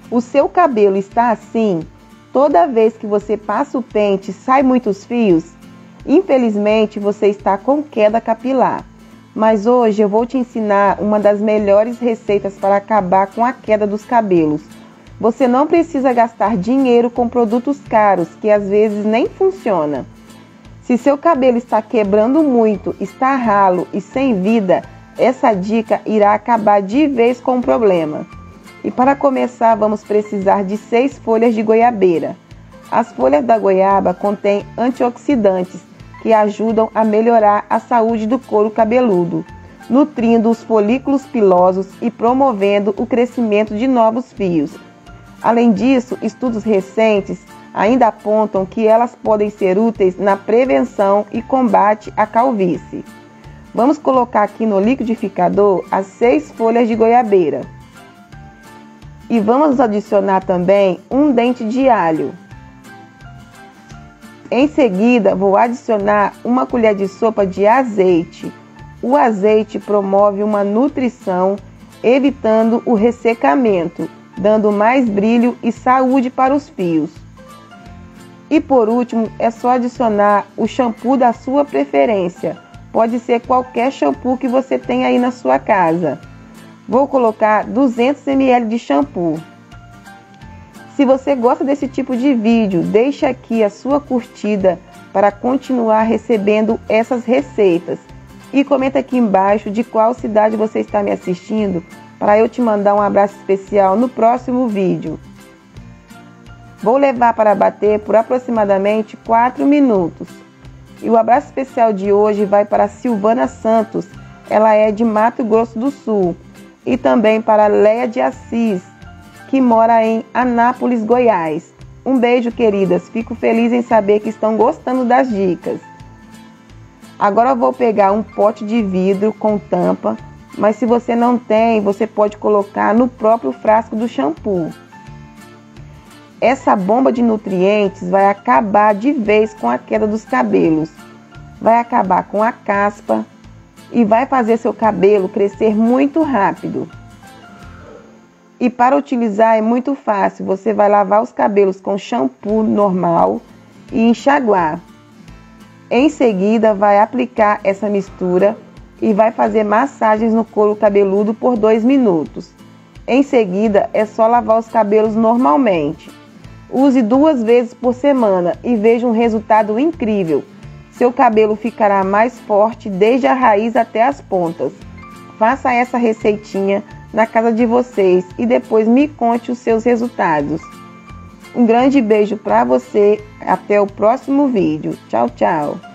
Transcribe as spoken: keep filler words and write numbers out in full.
O seu cabelo está assim? Toda vez que você passa o pente, sai muitos fios? Infelizmente, você está com queda capilar. Mas hoje eu vou te ensinar uma das melhores receitas para acabar com a queda dos cabelos. Você não precisa gastar dinheiro com produtos caros, que às vezes nem funcionam. Se seu cabelo está quebrando muito, está ralo e sem vida, essa dica irá acabar de vez com o problema. E para começar, vamos precisar de seis folhas de goiabeira. As folhas da goiaba contêm antioxidantes que ajudam a melhorar a saúde do couro cabeludo, nutrindo os folículos pilosos e promovendo o crescimento de novos fios. Além disso, estudos recentes ainda apontam que elas podem ser úteis na prevenção e combate à calvície. Vamos colocar aqui no liquidificador as seis folhas de goiabeira. E vamos adicionar também um dente de alho. Em seguida, vou adicionar uma colher de sopa de azeite. O azeite promove uma nutrição, evitando o ressecamento, dando mais brilho e saúde para os fios. E por último, é só adicionar o shampoo da sua preferência. Pode ser qualquer shampoo que você tenha aí na sua casa. Vou colocar duzentos mililitros de shampoo. Se você gosta desse tipo de vídeo, deixa aqui a sua curtida para continuar recebendo essas receitas. E comenta aqui embaixo de qual cidade você está me assistindo para eu te mandar um abraço especial no próximo vídeo. Vou levar para bater por aproximadamente quatro minutos. E o abraço especial de hoje vai para Silvana Santos, ela é de Mato Grosso do Sul. E também para Leia de Assis, que mora em Anápolis, Goiás. Um beijo, queridas. Fico feliz em saber que estão gostando das dicas. Agora eu vou pegar um pote de vidro com tampa, mas se você não tem, você pode colocar no próprio frasco do shampoo. Essa bomba de nutrientes vai acabar de vez com a queda dos cabelos. Vai acabar com a caspa e vai fazer seu cabelo crescer muito rápido. E para utilizar é muito fácil, você vai lavar os cabelos com shampoo normal e enxaguar. Em seguida, vai aplicar essa mistura e vai fazer massagens no couro cabeludo por dois minutos. Em seguida, é só lavar os cabelos normalmente. Use duas vezes por semana e veja um resultado incrível. Seu cabelo ficará mais forte desde a raiz até as pontas. Faça essa receitinha na casa de vocês e depois me conte os seus resultados. Um grande beijo para você, até o próximo vídeo. Tchau, tchau!